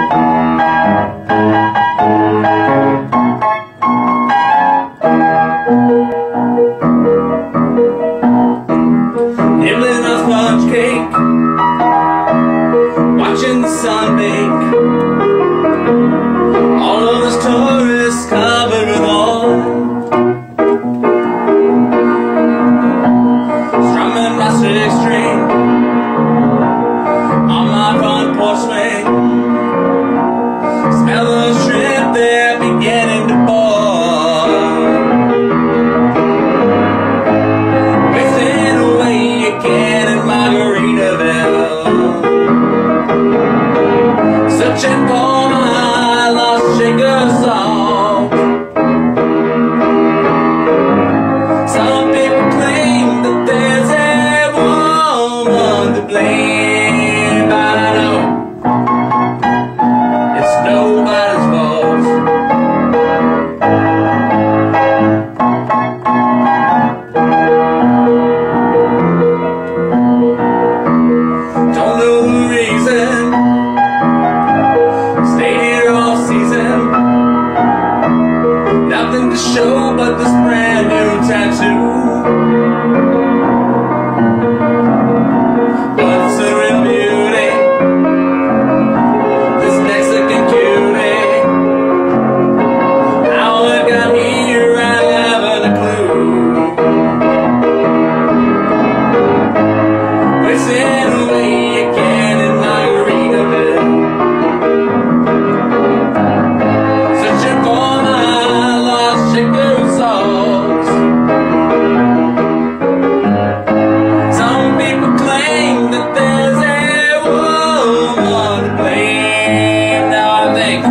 Nibbling on sponge cake, watching the sun bake. All of us tourists covered with oil, strumming my six string on my front porch swing. Smell the shrimp, they're beginning to boil. Wasting away again in Margarittaville, searching for my lost shaker song. Some people claim that there's a woman to blame, but I know it's nobody's fault. Don't know the reason, stayed here all season. Nothing to show but this brand new tattoo. What's the real beauty? This Mexican cutie. How it got here, I haven't a clue. Wasting away again in Margarittaville, searching for my lost shaker songs. Some people claim that there's a woman to blame. Now I think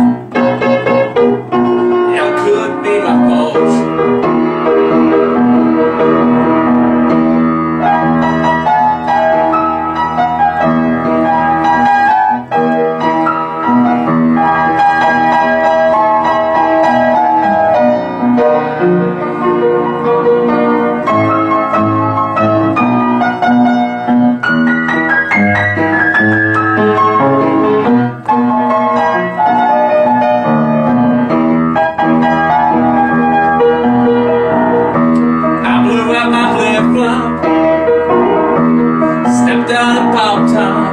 it could be my fault. I blew out my flip-flop, stepped out of pop top.